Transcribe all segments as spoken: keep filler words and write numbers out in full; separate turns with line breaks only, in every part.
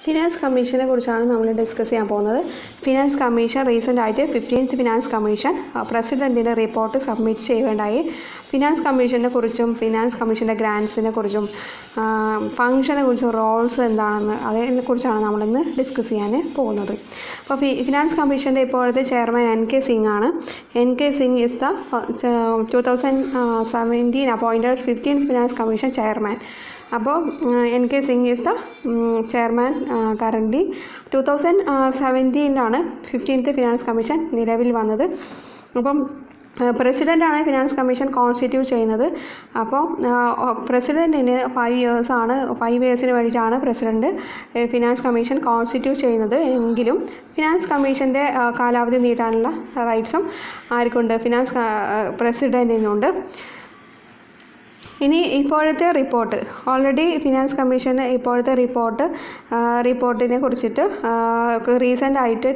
Finance കമ്മീഷനെ കുറിച്ചാണ് നമ്മൾ ഡിസ്കസ് ചെയ്യാൻ പോകുന്നത്. ഫിനാൻസ് കമ്മീഷൻ റീസെൻ്റ് ആയിട്ട് ഫിഫ്റ്റീൻത്ത് ഫിനാൻസ് കമ്മീഷൻ പ്രസിഡൻറ്റിൻ്റെ റിപ്പോർട്ട് സബ്മിറ്റ് ചെയ്യുകയുണ്ടായി. ഫിനാൻസ് കമ്മീഷനെ കുറിച്ചും ഫിനാൻസ് കമ്മീഷൻ്റെ ഗ്രാൻസിനെ കുറിച്ചും ഫംഗ്ഷനെ കുറിച്ചും റോൾസ് എന്താണെന്ന് അതിനെക്കുറിച്ചാണ് നമ്മളിന്ന് ഡിസ്കസ് ചെയ്യാൻ പോകുന്നത്. അപ്പോൾ ഫി ഫിനാൻസ് കമ്മീഷൻ്റെ ഇപ്പോഴത്തെ ചെയർമാൻ എൻ കെ സിംഗ് ആണ്. N K Singh is the two thousand seventeen appointed fifteenth finance commission chairman. അപ്പോൾ N K Singh is the chairman currently. Two thousand സെവൻറ്റീനിലാണ് ഫിഫ്റ്റീൻത്ത് ഫിനാൻസ് കമ്മീഷൻ നിലവിൽ വന്നത്. അപ്പം പ്രസിഡൻ്റാണ് ഫിനാൻസ് കമ്മീഷൻ കോൺസ്റ്റിറ്റ്യൂട്ട് ചെയ്യുന്നത്. അപ്പോൾ പ്രസിഡൻറ്റിന് ഫൈവ് ഇയേഴ്സാണ് ഫൈവ് ഇയേഴ്സിന് വേണ്ടിയിട്ടാണ് president finance commission constitute ചെയ്യുന്നത്. എങ്കിലും ഫിനാൻസ് കമ്മീഷൻ്റെ കാലാവധി നീട്ടാനുള്ള റൈറ്റ്സും ആർക്കുണ്ട്? ഫിനാൻസ് പ്രസിഡൻറ്റിനുണ്ട്. ഇനി ഇപ്പോഴത്തെ റിപ്പോർട്ട്, ഓൾറെഡി ഫിനാൻസ് കമ്മീഷന് ഇപ്പോഴത്തെ റിപ്പോർട്ട് റിപ്പോർട്ടിനെ കുറിച്ചിട്ട് റീസെൻ്റ് ആയിട്ട്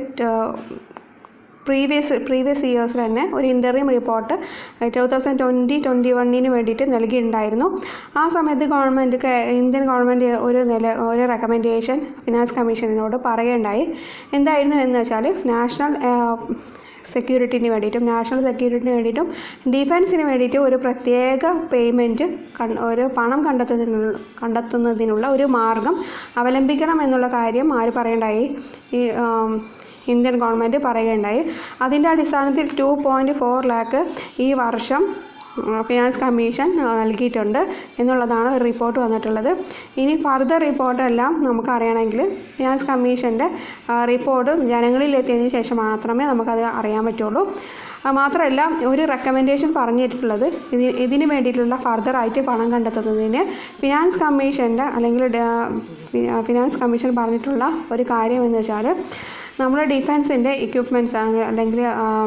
പ്രീവിയസ് പ്രീവിയസ് ഇയേഴ്സിൽ തന്നെ ഒരു interview report two thousand twenty twenty വണ്ണിന് വേണ്ടിയിട്ട് നൽകിയിട്ടുണ്ടായിരുന്നു. ആ സമയത്ത് ഗവൺമെൻറ് ഇന്ത്യൻ ഗവൺമെൻറ് ഒരു നില ഒരു റെക്കമെൻഡേഷൻ ഫിനാൻസ് കമ്മീഷനോട് പറയുകയുണ്ടായി. എന്തായിരുന്നു എന്ന് വെച്ചാൽ നാഷണൽ സെക്യൂരിറ്റിന് വേണ്ടിയിട്ടും നാഷണൽ സെക്യൂരിറ്റിന് വേണ്ടിയിട്ടും ഡിഫൻസിന് വേണ്ടിയിട്ടും ഒരു പ്രത്യേക പേയ്മെൻറ്റ് ഒരു പണം കണ്ടെത്തുന്നതിനുള്ള കണ്ടെത്തുന്നതിനുള്ള ഒരു മാർഗം അവലംബിക്കണം എന്നുള്ള കാര്യം ആര് പറയണ്ടായി? ഈ ഇന്ത്യൻ ഗവൺമെൻറ് പറയുകയുണ്ടായി. അതിൻ്റെ അടിസ്ഥാനത്തിൽ ടു പോയിൻറ്റ് ഫോർ ലാക്ക് ഈ വർഷം ഫിനാൻസ് കമ്മീഷൻ നൽകിയിട്ടുണ്ട് എന്നുള്ളതാണ് ഒരു റിപ്പോർട്ട് വന്നിട്ടുള്ളത്. ഇനി ഫർദർ റിപ്പോർട്ടെല്ലാം നമുക്കറിയണമെങ്കിൽ ഫിനാൻസ് കമ്മീഷൻ്റെ റിപ്പോർട്ട് ജനങ്ങളിലെത്തിയതിന് ശേഷം മാത്രമേ നമുക്കത് അറിയാൻ പറ്റുള്ളൂ. മാത്രമല്ല, ഒരു റെക്കമെൻഡേഷൻ പറഞ്ഞിട്ടുള്ളത് ഇത് ഇതിന് വേണ്ടിയിട്ടുള്ള ഫർദറായിട്ട് പണം കണ്ടെത്തുന്നതിന് ഫിനാൻസ് കമ്മീഷൻ്റെ അല്ലെങ്കിൽ ഫിനാൻസ് കമ്മീഷൻ പറഞ്ഞിട്ടുള്ള ഒരു കാര്യം എന്ന് വെച്ചാൽ നമ്മുടെ ഡിഫൻസിൻ്റെ എക്യുപ്മെൻറ്റ്സ് അല്ലെങ്കിൽ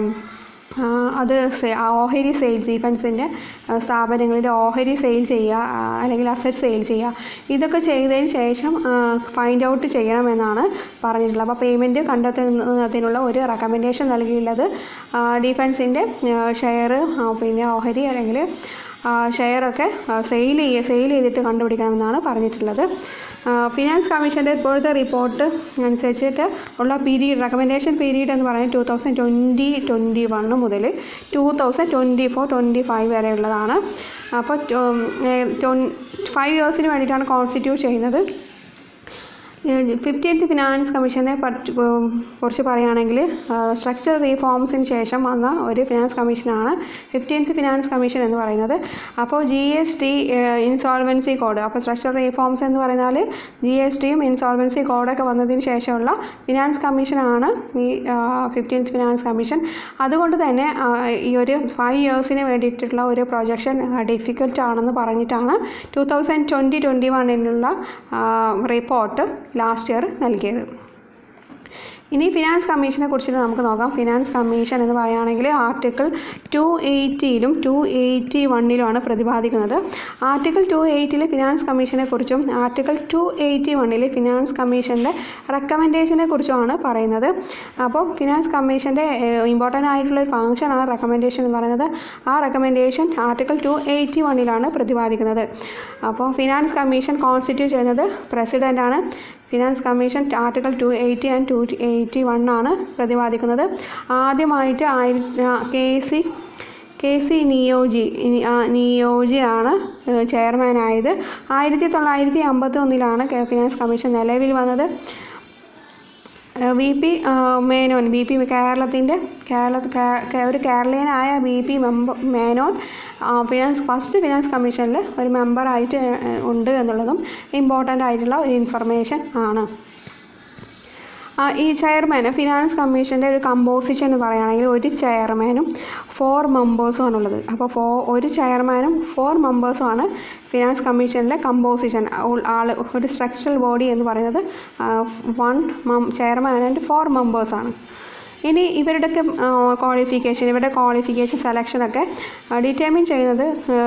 അത് ഓഹരി സെയിൽ ഡിഫൻസിൻ്റെ സ്ഥാപനങ്ങളിൽ ഓഹരി സെയിൽ ചെയ്യുക അല്ലെങ്കിൽ അസറ്റ് സെയിൽ ചെയ്യുക, ഇതൊക്കെ ചെയ്തതിന് ശേഷം ഫൈൻഡ് ഔട്ട് ചെയ്യണമെന്നാണ് പറഞ്ഞിട്ടുള്ളത്. അപ്പോൾ പേയ്മെൻറ്റ് കണ്ടെത്തുന്നതിനുള്ള ഒരു റെക്കമെൻഡേഷൻ നൽകിയുള്ളത് ഡിഫൻസിൻ്റെ ഷെയർ പിന്നെ ഓഹരി അല്ലെങ്കിൽ ഷെയറൊക്കെ സെയിൽ ചെയ്യുക സെയിൽ ചെയ്തിട്ട് കണ്ടുപിടിക്കണമെന്നാണ് പറഞ്ഞിട്ടുള്ളത്. ഫിനാൻസ് കമ്മീഷൻ്റെ ഇപ്പോഴത്തെ റിപ്പോർട്ട് അനുസരിച്ചിട്ട് ഉള്ള പീരീഡ് റെക്കമെൻഡേഷൻ പീരീഡ് എന്ന് പറയുന്നത് two thousand twenty twenty one മുതൽ two thousand twenty four twenty five വരെയുള്ളതാണ്. അപ്പോൾ ഫൈവ് ഇയേഴ്സിന് വേണ്ടിയിട്ടാണ് കോൺസ്റ്റിറ്റ്യൂട്ട് ചെയ്യുന്നത്. ഫിഫ്റ്റീൻത്ത് ഫിനാൻസ് കമ്മീഷനെ കുറിച്ച് പറയുകയാണെങ്കിൽ സ്ട്രക്ചർ റീഫോംസിന് ശേഷം വന്ന ഒരു ഫിനാൻസ് കമ്മീഷനാണ് ഫിഫ്റ്റീൻത്ത് ഫിനാൻസ് കമ്മീഷൻ എന്ന് പറയുന്നത്. അപ്പോൾ G S T insolvency code, അപ്പോൾ സ്ട്രക്ചർ റീഫോംസ് എന്ന് പറഞ്ഞാൽ ജി എസ് ടിയും ഇൻസോൾവൻസി കോഡൊക്കെ വന്നതിന് ശേഷമുള്ള ഫിനാൻസ് കമ്മീഷനാണ് ഈ ഫിഫ്റ്റീൻത്ത് ഫിനാൻസ് കമ്മീഷൻ. അതുകൊണ്ട് തന്നെ ഈ ഒരു ഫൈവ് ഇയേഴ്സിന് വേണ്ടിയിട്ടുള്ള ഒരു പ്രൊജക്ഷൻ ഡിഫിക്കൽട്ട് ആണെന്ന് പറഞ്ഞിട്ടാണ് ടു തൗസൻഡ് ട്വൻറ്റി ട്വൻറ്റി വണ്ണിനുള്ള റിപ്പോർട്ട് ലാസ്റ്റ് ഇയർ നൽകിയത്. ഇനി ഫിനാൻസ് കമ്മീഷനെ കുറിച്ചിട്ട് നമുക്ക് നോക്കാം. ഫിനാൻസ് കമ്മീഷൻ എന്ന് പറയുകയാണെങ്കിൽ ആർട്ടിക്കിൾ ടു എയ്റ്റിയിലും ടു എയ്റ്റി വണ്ണിലുമാണ് പ്രതിപാദിക്കുന്നത്. ആർട്ടിക്കിൾ ടു എയ്റ്റിൽ ഫിനാൻസ് കമ്മീഷനെ കുറിച്ചും ആർട്ടിക്കിൾ ടു എയ്റ്റി വണ്ണിൽ ഫിനാൻസ് കമ്മീഷൻ്റെ റെക്കമെൻഡേഷനെ കുറിച്ചുമാണ് പറയുന്നത്. അപ്പോൾ ഫിനാൻസ് കമ്മീഷൻ്റെ ഇമ്പോർട്ടൻ്റ് ആയിട്ടുള്ള ഒരു ഫംഗ്ഷനാണ് റെക്കമെൻഡേഷൻ എന്ന് പറയുന്നത്. ആ റെക്കമെൻഡേഷൻ ആർട്ടിക്കിൾ ടു എയ്റ്റി വണ്ണിലാണ് പ്രതിപാദിക്കുന്നത്. അപ്പോൾ ഫിനാൻസ് കമ്മീഷൻ കോൺസ്റ്റിറ്റ്യൂട്ട് ചെയ്യുന്നത് പ്രസിഡൻ്റാണ്. Finance commission article two eighty and two eighty one ആണ് പ്രതിപാദിക്കുന്നത്. ആദ്യമായിട്ട് ആയിര K C K C Neogy നിയോജിയാണ് ചെയർമാനായത്. ആയിരത്തി തൊള്ളായിരത്തി അമ്പത്തി ഒന്നിലാണ് ഫിനാൻസ് കമ്മീഷൻ നിലവിൽ വന്നത്. V P Menon V P കേരളത്തിൻ്റെ കേരള ഒരു കേരളീയനായ V P member Menon finance first finance കമ്മീഷനിൽ ഒരു മെമ്പറായിട്ട് ഉണ്ട് എന്നുള്ളതും ഇമ്പോർട്ടൻ്റ് ആയിട്ടുള്ള ഒരു ഇൻഫർമേഷൻ ആണ്. ഈ ചെയർമാൻ ഫിനാൻസ് കമ്മീഷൻ്റെ ഒരു കമ്പോസിഷൻ എന്ന് പറയുകയാണെങ്കിൽ ഒരു ചെയർമാനും ഫോർ മെമ്പേഴ്സും ആണുള്ളത്. അപ്പോൾ ഫോ ഒരു ചെയർമാനും ഫോർ മെമ്പേഴ്സുമാണ് ഫിനാൻസ് കമ്മീഷനിലെ കമ്പോസിഷൻ. ആൾ ഒരു സ്ട്രക്ചറൽ ബോഡി എന്ന് പറയുന്നത് വൺ ചെയർമാൻ ആൻഡ് ഫോർ മെമ്പേഴ്സാണ്. ഇനി ഇവരുടെയൊക്കെ ക്വാളിഫിക്കേഷൻ ഇവരുടെ ക്വാളിഫിക്കേഷൻ സെലക്ഷനൊക്കെ ഡിറ്റർമിൻ ചെയ്യുന്നത്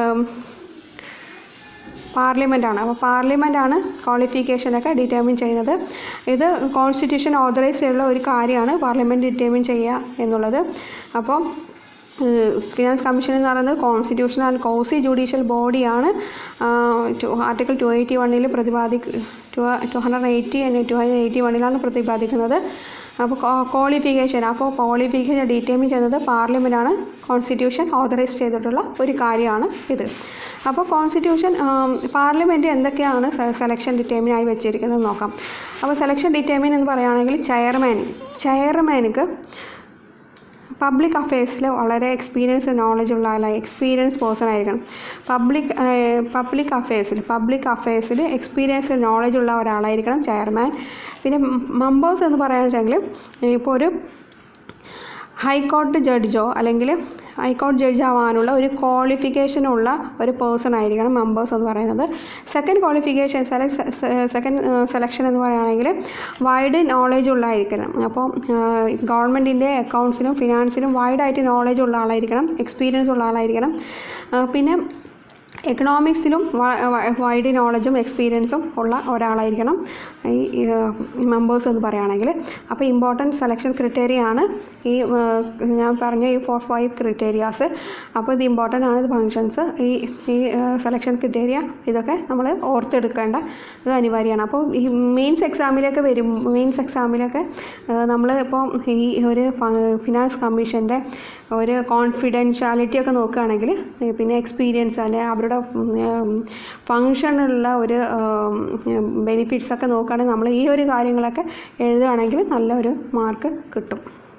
പാർലമെൻറ്റാണ്. അപ്പോൾ പാർലമെൻറ്റാണ് ക്വാളിഫിക്കേഷനൊക്കെ ഡിറ്റർമിൻ ചെയ്യുന്നത്. ഇത് കോൺസ്റ്റിറ്റ്യൂഷൻ ഓതറൈസ് ചെയ്യുന്ന ഒരു കാര്യമാണ് പാർലമെൻറ്റ് ഡിറ്റർമിൻ ചെയ്യുക എന്നുള്ളത്. അപ്പോൾ ഫിനാൻസ് കമ്മീഷൻ എന്ന് പറയുന്നത് കോൺസ്റ്റിറ്റ്യൂഷണൽ ആൻഡ് കോസി ജുഡീഷ്യൽ ബോഡിയാണ്. ആർട്ടിക്കിൾ ടു എയ്റ്റി വണ്ണിൽ പ്രതിപാദി two two hundred eighty two hundred eighty വണ്ണിലാണ് പ്രതിപാദിക്കുന്നത്. അപ്പോൾ ക്വാളിഫിക്കേഷൻ അപ്പോൾ ക്വാളിഫിക്കേഷൻ ഡിറ്റർമിൻ ചെയ്യുന്നത് പാർലമെൻറ്റാണ്. കോൺസ്റ്റിറ്റ്യൂഷൻ ഓതറൈസ് ചെയ്തിട്ടുള്ള ഒരു കാര്യമാണ് ഇത്. അപ്പോൾ കോൺസ്റ്റിറ്റ്യൂഷൻ പാർലമെൻറ്റ് എന്തൊക്കെയാണ് സെലക്ഷൻ ഡിറ്റർമിൻ ആയി വെച്ചിരിക്കുന്നത് നോക്കാം. അപ്പോൾ സെലക്ഷൻ ഡിറ്റർമിൻ എന്ന് പറയുകയാണെങ്കിൽ ചെയർമാൻ ചെയർമാനിക്ക് പബ്ലിക് അഫയേഴ്സിൽ വളരെ എക്സ്പീരിയൻസ് നോളജ് ഉള്ള ആളായി എക്സ്പീരിയൻസ് പേഴ്സൺ ആയിരിക്കണം. പബ്ലിക് പബ്ലിക് അഫയേഴ്സിൽ പബ്ലിക് അഫയേഴ്സിൽ എക്സ്പീരിയൻസ് നോളജ് ഉള്ള ഒരാളായിരിക്കണം ചെയർമാൻ. പിന്നെ മെമ്പേഴ്സ് എന്ന് പറയുകയാണെന്നുവെച്ചെങ്കിൽ ഇപ്പോൾ ഒരു ഹൈക്കോടതി ജഡ്ജോ അല്ലെങ്കിൽ ഹൈക്കോടതി ജഡ്ജ് ആവാനുള്ള ഒരു ക്വാളിഫിക്കേഷനുള്ള ഒരു പേഴ്സൺ ആയിരിക്കണം മെമ്പേഴ്സ് എന്ന് പറയുന്നത്. സെക്കൻഡ് ക്വാളിഫിക്കേഷൻ സെക്കൻഡ് സെലക്ഷൻ എന്ന് പറയുകയാണെങ്കിൽ വൈഡ് നോളേജ് ഉള്ളതായിരിക്കണം. അപ്പോൾ ഗവൺമെൻറ്റിൻ്റെ അക്കൗണ്ട്സിലും ഫിനാൻസിലും വൈഡായിട്ട് നോളേജ് ഉള്ള ആളായിരിക്കണം, എക്സ്പീരിയൻസ് ഉള്ള ആളായിരിക്കണം. പിന്നെ എക്കണോമിക്സിലും വൈഡ് നോളജും എക്സ്പീരിയൻസും ഉള്ള ഒരാളായിരിക്കണം ഈ മെമ്പേഴ്സ് എന്ന് പറയുകയാണെങ്കിൽ. അപ്പോൾ ഇമ്പോർട്ടൻറ്റ് സെലക്ഷൻ ക്രിറ്റേറിയ ആണ് ഈ ഞാൻ പറഞ്ഞ ഈ ഫോർ ഫൈവ് ക്രിറ്റേരിയാസ്. അപ്പോൾ ഇത് ഇമ്പോർട്ടൻ്റ് ആണ്. ഇത് ഫങ്ഷൻസ് ഈ ഈ സെലക്ഷൻ ക്രിറ്റേറിയ ഇതൊക്കെ നമ്മൾ ഓർത്തെടുക്കേണ്ട ഇത് അനിവാര്യമാണ്. അപ്പോൾ ഈ മെയിൻസ് എക്സാമിലൊക്കെ വരും മെയിൻസ് എക്സാമിലൊക്കെ നമ്മൾ ഇപ്പോൾ ഈ ഒരു ഫിനാൻസ് കമ്മീഷൻ്റെ ഒരു കോൺഫിഡൻഷ്യാലിറ്റി ഒക്കെ നോക്കുകയാണെങ്കിൽ പിന്നെ എക്സ്പീരിയൻസ് അല്ലെങ്കിൽ അവരുടെ ഫങ്ഷനുള്ള ഒരു ബെനിഫിറ്റ്സ് ഒക്കെ നോക്കുകയാണെങ്കിൽ നമ്മൾ ഈ ഒരു കാര്യങ്ങളൊക്കെ എഴുതുകയാണെങ്കിൽ നല്ലൊരു മാർക്ക് കിട്ടും.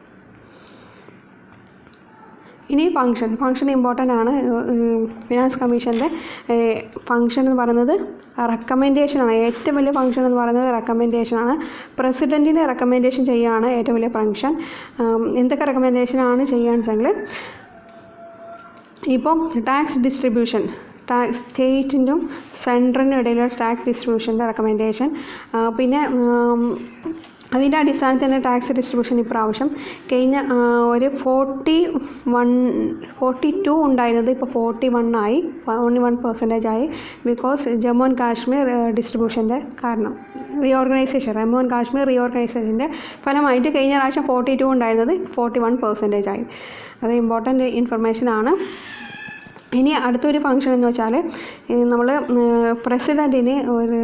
ഇനി ഫങ്ഷൻ ഫങ്ഷൻ ഇമ്പോർട്ടൻ്റ് ആണ്. ഫിനാൻസ് കമ്മീഷൻ്റെ ഫങ്ഷൻ എന്ന് പറയുന്നത് റെക്കമെൻഡേഷനാണ്. ഏറ്റവും വലിയ ഫങ്ഷൻ എന്ന് പറയുന്നത് റെക്കമെൻഡേഷനാണ്. പ്രസിഡൻറ്റിൻ്റെ റെക്കമെൻഡേഷൻ ചെയ്യുകയാണ് ഏറ്റവും വലിയ ഫങ്ഷൻ. എന്തൊക്കെ റെക്കമെൻഡേഷനാണ് ചെയ്യുകയെന്ന് വെച്ചെങ്കിൽ ഇപ്പം ടാക്സ് ഡിസ്ട്രിബ്യൂഷൻ ടാക്സ് സ്റ്റേറ്റിനും സെൻട്രലിനും ഇടയിലുള്ള ടാക്സ് ഡിസ്ട്രിബ്യൂഷൻ്റെ റെക്കമെൻഡേഷൻ. പിന്നെ അതിൻ്റെ അടിസ്ഥാനത്തിൽ തന്നെ ടാക്സ് ഡിസ്ട്രിബ്യൂഷൻ ഇപ്രാവശ്യം കഴിഞ്ഞ ഒരു ഫോർട്ടി വൺ ഫോർട്ടി ടു ഉണ്ടായിരുന്നത് ഇപ്പോൾ ഫോർട്ടി വൺ ആയി ഓൺലി വൺ പെർസെൻറ്റേജ് ആയി. ബിക്കോസ് ജമ്മു ആൻഡ് കാശ്മീർ ഡിസ്ട്രിബ്യൂഷൻ്റെ കാരണം റീഓർഗനൈസേഷൻ ജമ്മു ആൻഡ് കാശ്മീർ റീഓർഗനൈസേഷൻ്റെ ഫലമായിട്ട് കഴിഞ്ഞ പ്രാവശ്യം ഫോർട്ടി ടു ഉണ്ടായിരുന്നത് ഫോർട്ടി വൺ പെർസെൻറ്റേജ് ആയി. അത് ഇമ്പോർട്ടൻ്റ് ഇൻഫർമേഷനാണ്. ഇനി അടുത്തൊരു ഫങ്ഷൻ എന്ന് വെച്ചാൽ നമ്മൾ പ്രസിഡൻറ്റിന് ഒരു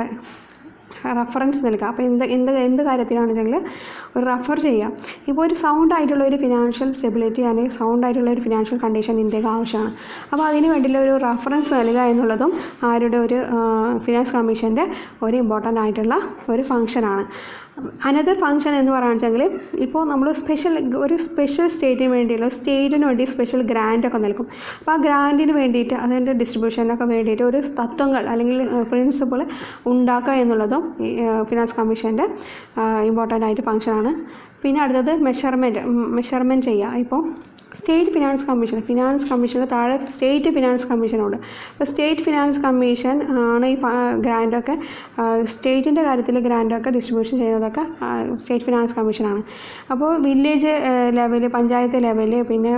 റെഫറൻസ് നൽകുക. അപ്പോൾ എന്ത് എന്ത് എന്ത് കാര്യത്തിലാണെന്നുവെച്ചെങ്കിൽ ഒരു റെഫർ ചെയ്യാം. ഇപ്പോൾ ഒരു സൗണ്ട് ആയിട്ടുള്ള ഒരു ഫിനാൻഷ്യൽ സ്റ്റെബിലിറ്റി അല്ലെങ്കിൽ സൗണ്ട് ആയിട്ടുള്ള ഒരു ഫിനാൻഷ്യൽ കണ്ടീഷൻ ഇന്ത്യക്ക് ആവശ്യമാണ്. അപ്പോൾ അതിന് വേണ്ടിയുള്ള ഒരു റെഫറൻസ് നൽകുക എന്നുള്ളതും ആരുടെ ഒരു ഫിനാൻസ് കമ്മീഷൻ്റെ ഒരു ഇമ്പോർട്ടൻ്റ് ആയിട്ടുള്ള ഒരു ഫങ്ഷനാണ്. അനദർ ഫങ്ഷൻ എന്ന് പറയുകയാണെന്നുവെച്ചെങ്കിൽ ഇപ്പോൾ നമ്മൾ സ്പെഷ്യൽ ഒരു സ്പെഷ്യൽ സ്റ്റേറ്റിന് വേണ്ടിയുള്ള സ്റ്റേറ്റിന് വേണ്ടി സ്പെഷ്യൽ ഗ്രാൻറ്റൊക്കെ നൽകും. അപ്പോൾ ആ ഗ്രാൻറ്റിന് വേണ്ടിയിട്ട് അതിൻ്റെ ഡിസ്ട്രിബ്യൂഷനൊക്കെ വേണ്ടിയിട്ട് ഒരു തത്വങ്ങൾ അല്ലെങ്കിൽ പ്രിൻസിപ്പിൾ ഉണ്ടാക്കുക എന്നുള്ളതും ഫിനാൻസ് കമ്മീഷൻ്റെ ഇമ്പോർട്ടൻ്റ് ആയിട്ട് ഫങ്ഷനാണ്. പിന്നെ അടുത്തത് മെഷർമെൻറ്റ് മെഷർമെൻറ്റ് ചെയ്യുക. ഇപ്പോൾ സ്റ്റേറ്റ് ഫിനാൻസ് കമ്മീഷൻ ഫിനാൻസ് കമ്മീഷന് താഴെ സ്റ്റേറ്റ് ഫിനാൻസ് കമ്മീഷനുണ്ട്. അപ്പോൾ സ്റ്റേറ്റ് ഫിനാൻസ് കമ്മീഷൻ ആണ് ഈ ഗ്രാൻറ്റൊക്കെ സ്റ്റേറ്റിൻ്റെ കാര്യത്തിൽ ഗ്രാൻറ്റൊക്കെ ഡിസ്ട്രിബ്യൂഷൻ ചെയ്യുന്നതൊക്കെ സ്റ്റേറ്റ് ഫിനാൻസ് കമ്മീഷനാണ്. അപ്പോൾ വില്ലേജ് ലെവൽ പഞ്ചായത്ത് ലെവൽ പിന്നെ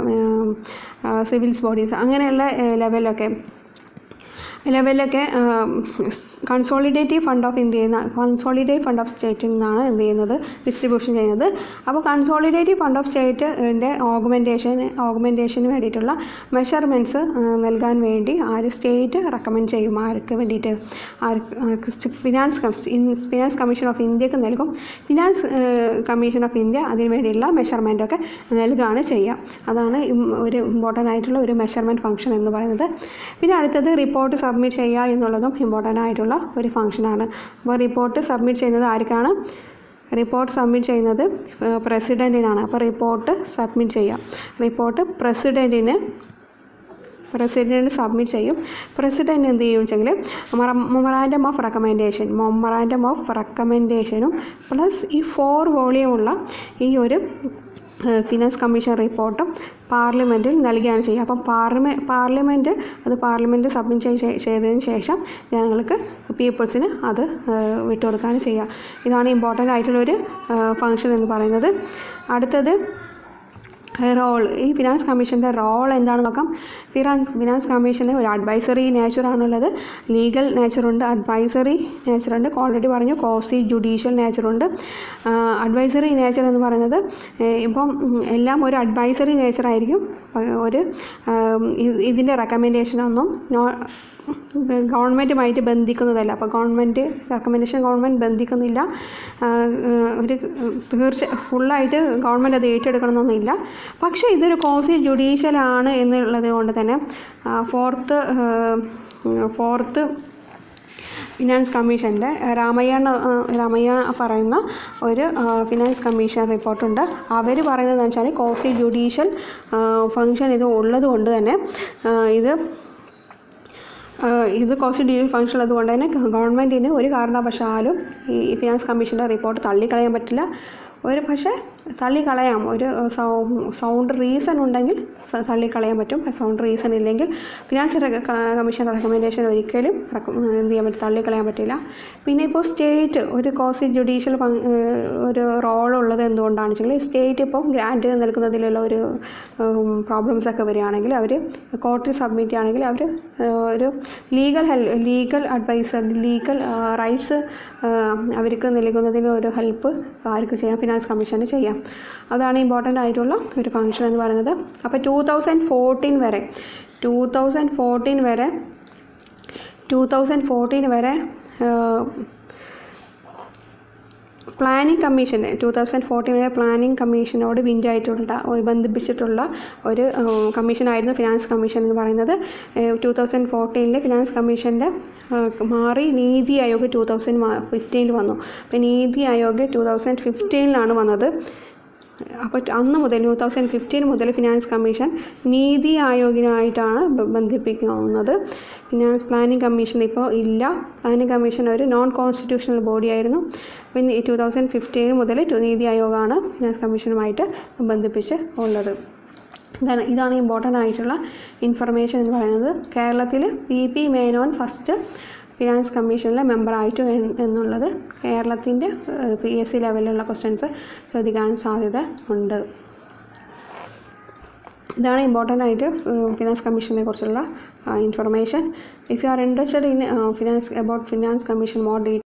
സിവിൽസ് ബോഡീസ് അങ്ങനെയുള്ള ലെവലൊക്കെ ലെവലിലൊക്കെ കൺസോളിഡേറ്റീവ് ഫണ്ട് ഓഫ് ഇന്ത്യയിൽ നിന്ന് കൺസോളിഡേറ്റ് ഫണ്ട് ഓഫ് സ്റ്റേറ്റിൽ നിന്നാണ് എന്ത് ചെയ്യുന്നത് ഡിസ്ട്രിബ്യൂഷൻ ചെയ്യുന്നത്. അപ്പോൾ കൺസോളിഡേറ്റീവ് ഫണ്ട് ഓഫ് സ്റ്റേറ്റിൻ്റെ ഓഗ്മെൻറ്റേഷൻ ഓഗ്മെൻറ്റേഷന് വേണ്ടിയിട്ടുള്ള മെഷർമെൻറ്റ്സ് നൽകാൻ വേണ്ടി ആര് സ്റ്റേറ്റ് റെക്കമെൻഡ് ചെയ്യും ആർക്ക് വേണ്ടിയിട്ട് ആർക്ക് ഫിനാൻസ് ഫിനാൻസ് കമ്മീഷൻ ഓഫ് ഇന്ത്യക്ക് നൽകും. ഫിനാൻസ് കമ്മീഷൻ ഓഫ് ഇന്ത്യ അതിന് വേണ്ടിയുള്ള മെഷർമെൻറ്റൊക്കെ നൽകുകയാണ് ചെയ്യുക. അതാണ് ഒരു ഇമ്പോർട്ടൻ്റ് ആയിട്ടുള്ള ഒരു മെഷർമെൻറ്റ് ഫംഗ്ഷൻ എന്ന് പറയുന്നത്. പിന്നെ അടുത്തത് റിപ്പോർട്ട് സബ്മിറ്റ് ചെയ്യുക എന്നുള്ളതും ഇമ്പോർട്ടൻ്റ് ആയിട്ടുള്ള ഒരു ഫംഗ്ഷനാണ്. അപ്പോൾ റിപ്പോർട്ട് സബ്മിറ്റ് ചെയ്യുന്നത് ആർക്കാണ്? റിപ്പോർട്ട് സബ്മിറ്റ് ചെയ്യുന്നത് പ്രസിഡൻറ്റിനാണ്. അപ്പോൾ റിപ്പോർട്ട് സബ്മിറ്റ് ചെയ്യാം. റിപ്പോർട്ട് പ്രസിഡൻറ്റിന് പ്രസിഡൻറ്റ് സബ്മിറ്റ് ചെയ്യും. പ്രസിഡൻറ്റ് എന്ത് ചെയ്യും വെച്ചെങ്കിൽ memorandum of recommendation memorandum of റെക്കമെൻഡേഷനും പ്ലസ് ഈ ഫോർ വോളിയമുള്ള ഈ ഒരു ഫിനാൻസ് കമ്മീഷൻ റിപ്പോർട്ടും പാർലമെൻറ്റിൽ നൽകുകയാണ് ചെയ്യുക. അപ്പം പാർലമെ പാർലമെൻറ്റ് അത് പാർലമെൻറ്റ് സബ്മിറ്റ് ചെയ്തതിന് ശേഷം ജനങ്ങൾക്ക് പീപ്പിൾസിന് അത് വിട്ടുകൊടുക്കുകയാണ് ചെയ്യുക. ഇതാണ് ഇമ്പോർട്ടൻ്റ് ആയിട്ടുള്ളൊരു ഫങ്ഷൻ എന്ന് പറയുന്നത്. അടുത്തത് റോൾ ഈ ഫിനാൻസ് കമ്മീഷൻ്റെ റോൾ എന്താണെന്ന് നോക്കാം. ഫിനാൻസ് ഫിനാൻസ് കമ്മീഷന് ഒരു അഡ്വൈസറി നേച്ചറാണുള്ളത്. ലീഗൽ നേച്ചറുണ്ട്, അഡ്വൈസറി നേച്ചറുണ്ട്. ഓൾറെഡി പറഞ്ഞു കോസി ജുഡീഷ്യൽ നേച്ചറുണ്ട്. അഡ്വൈസറി നേച്ചർ എന്ന് പറയുന്നത് ഇപ്പം എല്ലാം ഒരു അഡ്വൈസറി നേച്ചറായിരിക്കും. ഒരു ഇതിൻ്റെ റെക്കമെൻഡേഷനൊന്നും നോ ഗവൺമെൻറ്റുമായിട്ട് ബന്ധിക്കുന്നതല്ല. അപ്പോൾ ഗവൺമെൻറ് റെക്കമെൻഡേഷൻ ഗവൺമെൻറ് ബന്ധിക്കുന്നില്ല. ഒരു തീർച്ച ഫുള്ളായിട്ട് ഗവൺമെൻറ് അത് ഏറ്റെടുക്കണമെന്നൊന്നുമില്ല. പക്ഷേ ഇതൊരു ക്വാസി ജുഡീഷ്യലാണ് എന്നുള്ളത് കൊണ്ട് തന്നെ ഫോർത്ത് ഫോർത്ത് ഫിനാൻസ് കമ്മീഷൻ്റെ രാമയ്യ രാമയ്യ പറയുന്ന ഒരു ഫിനാൻസ് കമ്മീഷൻ റിപ്പോർട്ടുണ്ട്. അവർ പറയുന്നതെന്ന് വെച്ചാൽ ക്വാസി ജുഡീഷ്യൽ ഫങ്ഷൻ ഇത് ഉള്ളത് കൊണ്ട് തന്നെ ഇത് ഇത് ക്വാസി ജുഡീഷ്യൽ ഫങ്ഷൻ ഉള്ളതുകൊണ്ട് തന്നെ ഗവൺമെൻറ്റിന് ഒരു കാരണവശാലും ഈ ഫിനാൻസ് കമ്മീഷൻ്റെ റിപ്പോർട്ട് തള്ളിക്കളയാൻ പറ്റില്ല. ഒരു പക്ഷേ തള്ളിക്കളയാം, ഒരു സൗണ്ട് റീസൺ ഉണ്ടെങ്കിൽ തള്ളിക്കളയാൻ പറ്റും. സൗണ്ട് റീസൺ ഇല്ലെങ്കിൽ ഫിനാൻസ് കമ്മീഷൻ റെക്കമെൻഡേഷൻ ഒരിക്കലും എന്ത് ചെയ്യാൻ പറ്റും, തള്ളിക്കളയാൻ പറ്റില്ല. പിന്നെ ഇപ്പോൾ സ്റ്റേറ്റ് ഒരു ക്വാസി ജുഡീഷ്യൽ ഒരു റോളുള്ളത് എന്തുകൊണ്ടാണെന്ന് വെച്ചാൽ സ്റ്റേറ്റ് ഇപ്പോൾ ഗ്രാൻഡ് നൽകുന്നതിലുള്ള ഒരു പ്രോബ്ലംസ് ഒക്കെ വരികയാണെങ്കിൽ അവർ കോർട്ടിൽ സബ്മിറ്റ് ചെയ്യുകയാണെങ്കിൽ അവർ ഒരു ലീഗൽ ഹെൽ ലീഗൽ അഡ്വൈസർ ലീഗൽ റൈറ്റ്സ് അവർക്ക് നൽകുന്നതിന് ഒരു ഹെൽപ്പ് ആർക്ക് ചെയ്യാം, ഫിനാൻസ് കമ്മീഷന് ചെയ്യാം. അതാണ് ഇമ്പോർട്ടൻ്റ് ആയിട്ടുള്ള ഒരു ഫങ്ഷൻ എന്ന് പറയുന്നത്. അപ്പോൾ ടൂ തൗസൻഡ് ഫോർട്ടീൻ വരെ ടൂ തൗസൻഡ് ഫോർട്ടീൻ വരെ ടൂ തൗസൻഡ് ഫോർട്ടീൻ വരെ planning commission two thousand fourteen വരെ പ്ലാനിംഗ് കമ്മീഷനോട് ബിൻഡായിട്ടുള്ള ബന്ധിപ്പിച്ചിട്ടുള്ള ഒരു കമ്മീഷനായിരുന്നു ഫിനാൻസ് കമ്മീഷൻ എന്ന് പറയുന്നത്. ടൂ തൗസൻഡ് ഫോർട്ടീനിൽ ഫിനാൻസ് കമ്മീഷൻ്റെ മാറി നീതി ആയോഗ് ടൂ തൗസൻഡ് ഫിഫ്റ്റീനിൽ വന്നു. അപ്പോൾ നീതി ആയോഗ് ടൂ തൗസൻഡ് ഫിഫ്റ്റീനിലാണ് വന്നത്. അപ്പോൾ അന്ന് മുതൽ ടൂ തൗസൻഡ് ഫിഫ്റ്റീൻ മുതൽ ഫിനാൻസ് കമ്മീഷൻ നീതി ആയോഗിനായിട്ടാണ് ബന്ധിപ്പിക്കുന്നത്. ഫിനാൻസ് പ്ലാനിംഗ് കമ്മീഷൻ ഇപ്പോൾ ഇല്ല. പ്ലാനിംഗ് കമ്മീഷൻ ഒരു നോൺ കോൺസ്റ്റിറ്റ്യൂഷണൽ ബോഡി ആയിരുന്നു. പിന്നെ ടൂ തൗസൻഡ് ഫിഫ്റ്റീൻ മുതൽ നീതി ആയോഗാണ് ഫിനാൻസ് കമ്മീഷനുമായിട്ട് ബന്ധിപ്പിച്ച് ഉള്ളത്. ഇതാണ് ഇതാണ് ഇമ്പോർട്ടൻ്റ് ആയിട്ടുള്ള ഇൻഫർമേഷൻ എന്ന് പറയുന്നത്. കേരളത്തിൽ P P Menon first finance കമ്മീഷനിലെ മെമ്പറായിട്ട് എന്നുള്ളത് കേരളത്തിൻ്റെ പി എസ് സി ലെവലിലുള്ള ക്വസ്റ്റ്യൻസ് ചോദിക്കാൻ സാധ്യത ഉണ്ട്. ഇതാണ് ഇമ്പോർട്ടൻ്റ് ആയിട്ട് ഫിനാൻസ് കമ്മീഷനെ കുറിച്ചുള്ള information. If you are interested in finance about finance commission more detail